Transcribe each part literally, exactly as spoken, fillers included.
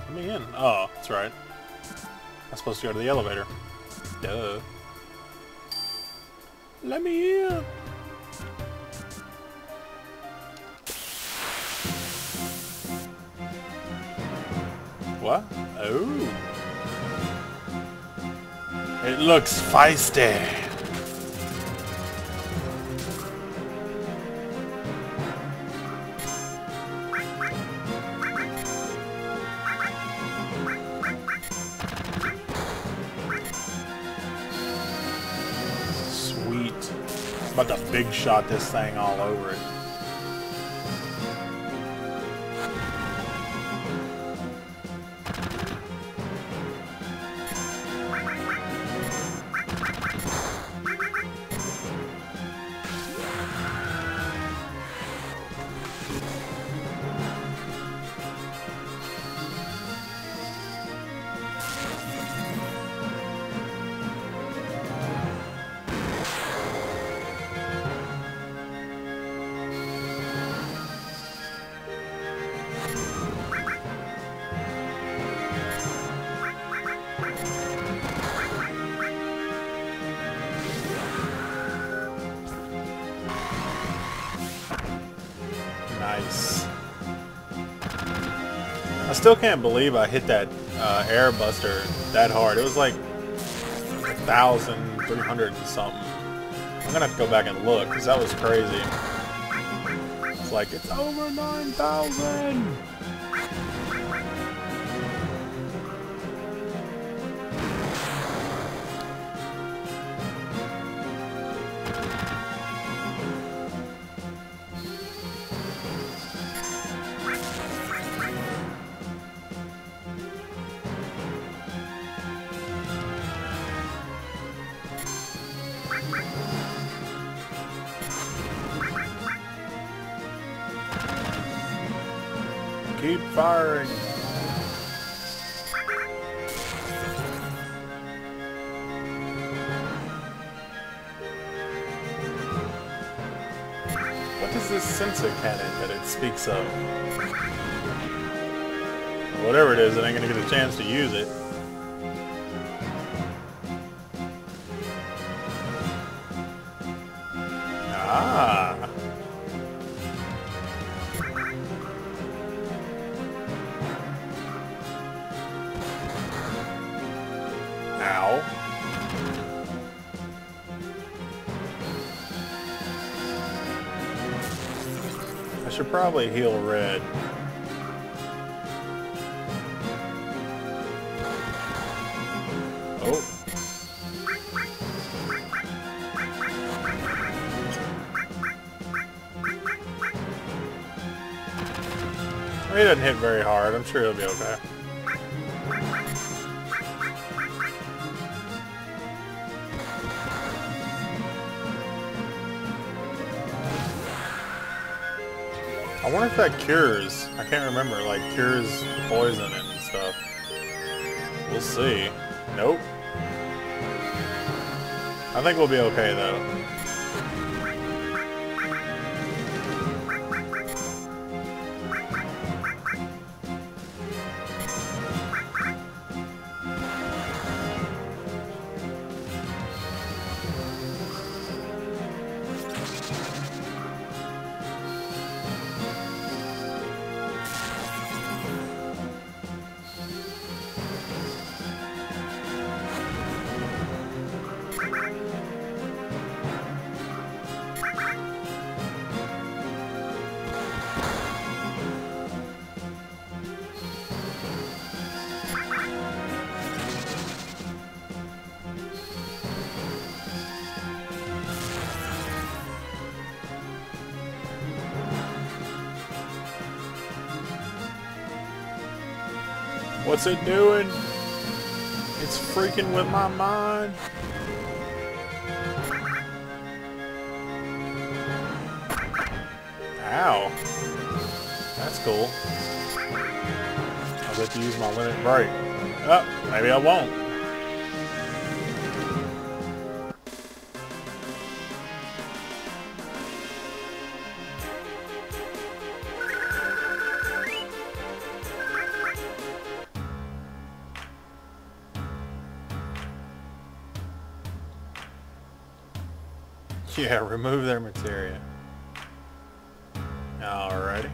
Let me in. Oh, that's right. I'm supposed to go to the elevator. Duh. Let me in. What? Oh. It looks feisty. Sweet. I'm about to big shot this thing all over it. Nice. I still can't believe I hit that uh, air buster that hard. It was like a thousand three hundred and something. I'm gonna have to go back and look because that was crazy. It's like it's over nine thousand. Keep firing. What is this sensor cannon that it speaks of? Whatever it is, it ain't gonna get a chance to use it. Ah. Ow. I should probably heal red. Oh. He doesn't hit very hard. I'm sure he'll be okay. I wonder if that cures. I can't remember. Like, cures poison and stuff. We'll see. Nope. I think we'll be okay, though. What's it doing? It's freaking with my mind. Ow. That's cool. I'll let you use my limit break. Oh, maybe I won't. Yeah, remove their materia. Alrighty.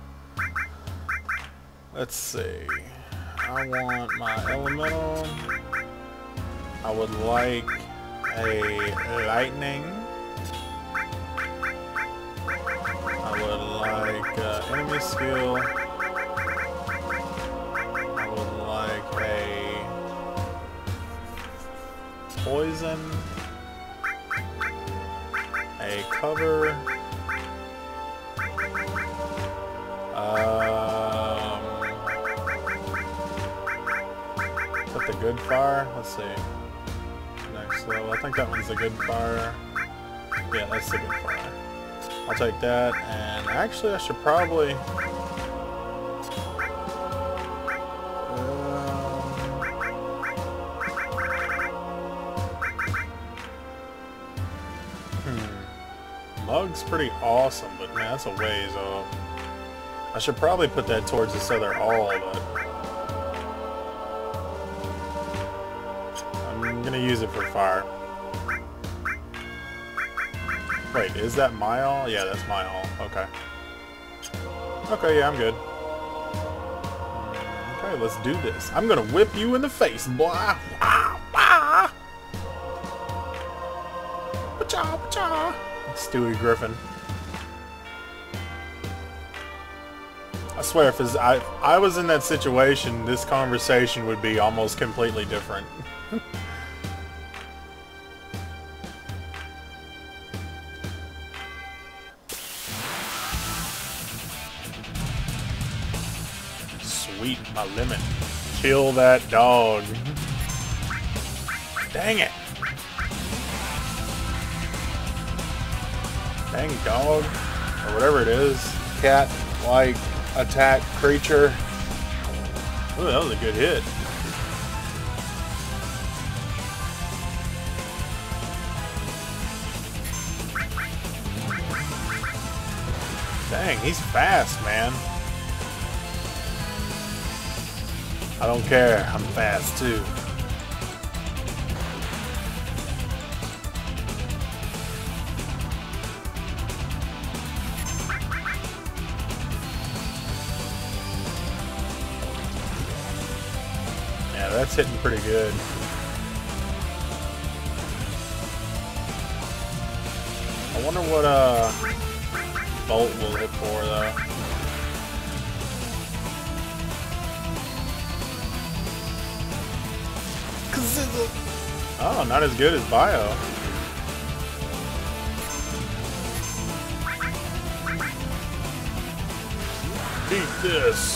Let's see. I want my elemental. I would like a lightning. I would like uh, enemy skill. I would like a poison. A cover. Um, is that the good fire? Let's see. Next level. I think that one's the good fire. Yeah, that's the good fire. I'll take that. And actually, I should probably. Mug's pretty awesome, but man, that's a ways off. I should probably put that towards this other all, but I'm gonna use it for fire. Wait, is that my all? Yeah, that's my all. Okay. Okay, yeah, I'm good. Okay, let's do this. I'm gonna whip you in the face, boy. Wah, wah. Pacha, pacha. Stewie Griffin. I swear, if his, I, I was in that situation, this conversation would be almost completely different. Sweet, my lemon. Kill that dog. Dang it. Dang dog, or whatever it is, cat-like attack creature. Ooh, that was a good hit. Dang, he's fast, man. I don't care, I'm fast too. That's hitting pretty good. I wonder what uh Bolt will hit for though. Oh, not as good as Bio. Eat this.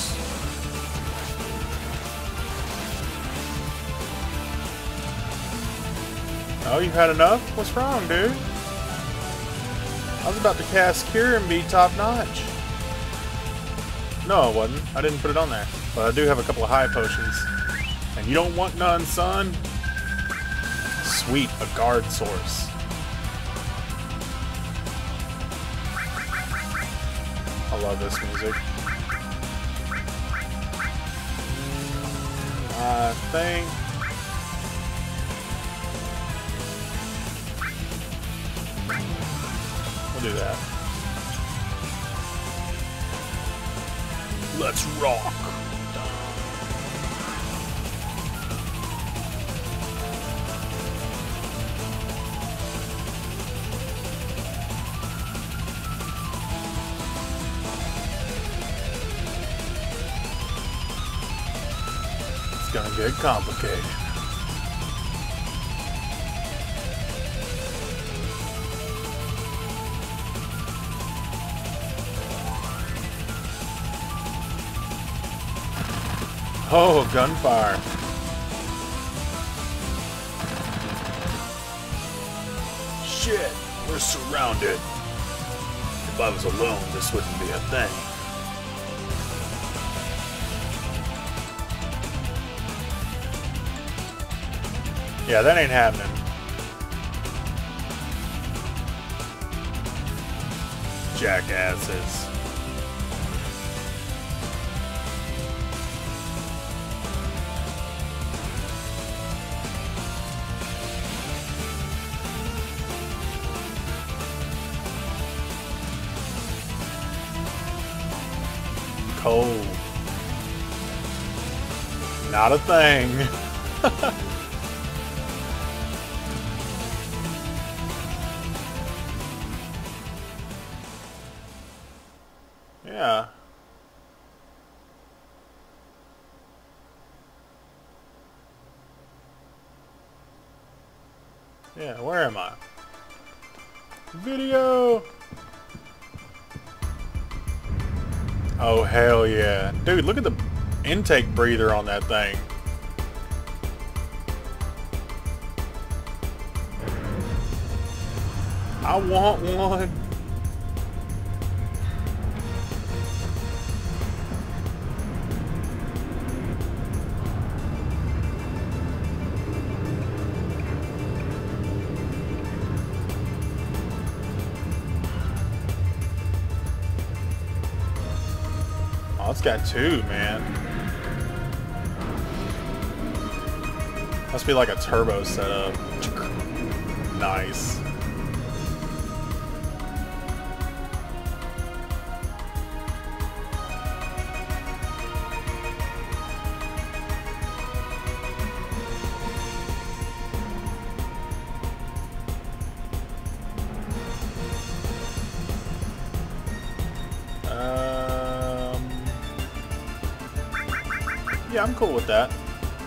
Oh, you've had enough? What's wrong, dude? I was about to cast Cure and be top notch. No, I wasn't. I didn't put it on there. But I do have a couple of high potions. And you don't want none, son? Sweet, a guard source. I love this music. I think... We'll do that. Let's rock. It's gonna get complicated. Oh, gunfire. Shit, we're surrounded. If I was alone, this wouldn't be a thing. Yeah, that ain't happening. Jackasses. cold. Not a thing. Yeah. Yeah, where am I? Video! Oh, hell yeah. Dude, look at the intake breather on that thing. I want one. Oh, it's got two, man. Must be like a turbo setup. Nice. Yeah, I'm cool with that.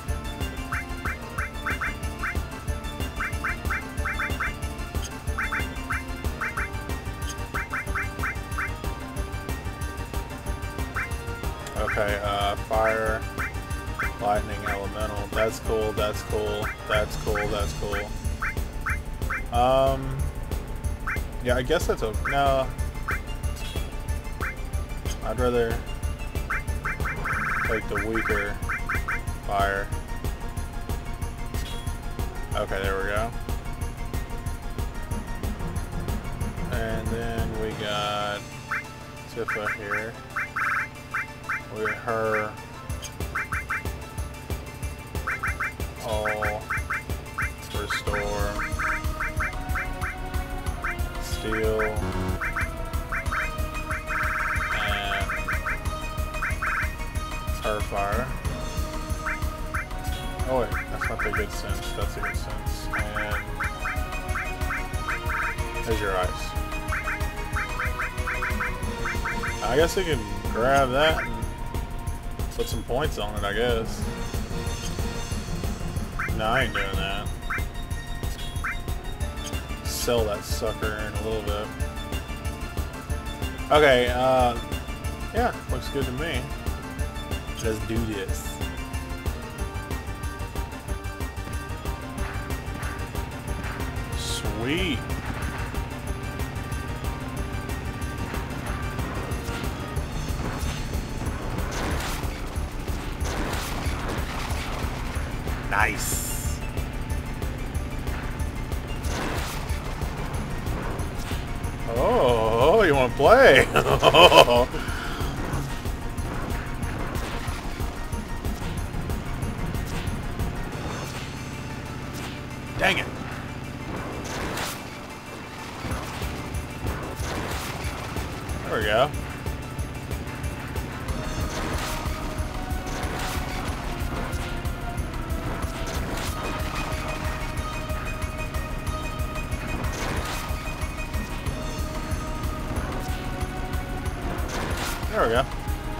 Okay, uh, fire, lightning, elemental. That's cool, that's cool, that's cool, that's cool. Um, yeah, I guess that's okay. No. I'd rather take the weaker fire. Okay, there we go. And then we got Tifa here with her all restore steel and her fire. Oh wait, that's not the good sense. That's a good sense. And there's your ice. I guess I can grab that and put some points on it, I guess. No, I ain't doing that. Sell that sucker in a little bit. Okay, uh, yeah, looks good to me. Let's do this. Sweet. Nice. Oh, you want to play? Dang it. There we go. There we go.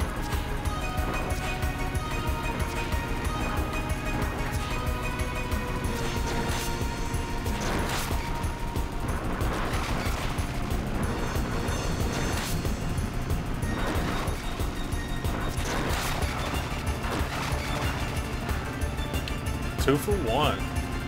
Two for one.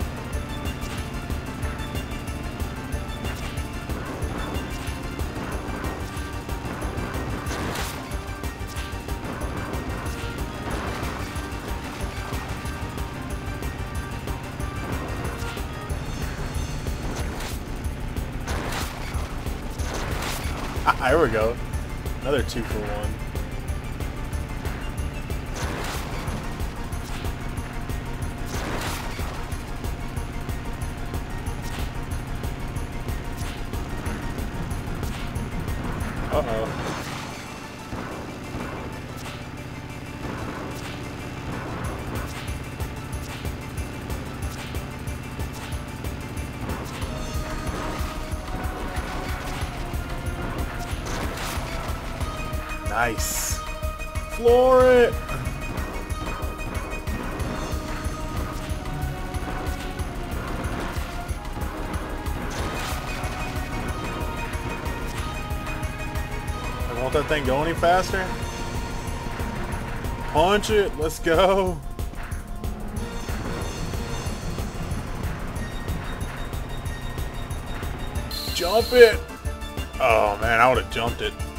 Ah, there we go. Another two for one. Uh-oh. Nice. Floor it. Won't that thing go any faster? Punch it. Let's go. Jump it. Oh man, I would have jumped it.